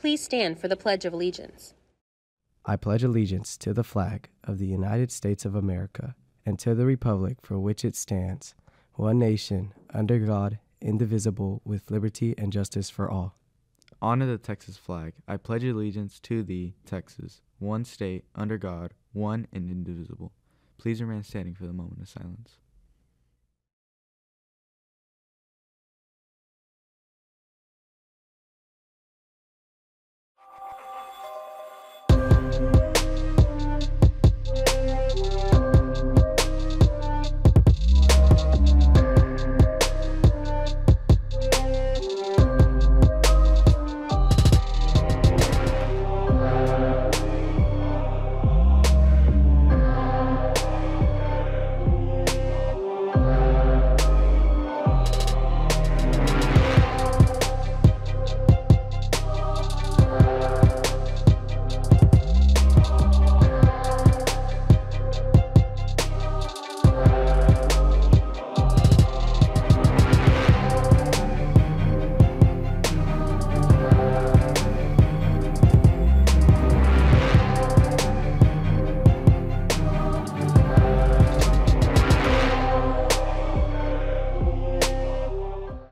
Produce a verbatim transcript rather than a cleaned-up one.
please stand for the Pledge of Allegiance? I pledge allegiance to the flag of the United States of America and to the republic for which it stands, one nation, under God, indivisible, with liberty and justice for all. Honor the Texas flag. I pledge allegiance to thee, Texas, one state, under God, one and indivisible. Please remain standing for the moment of silence.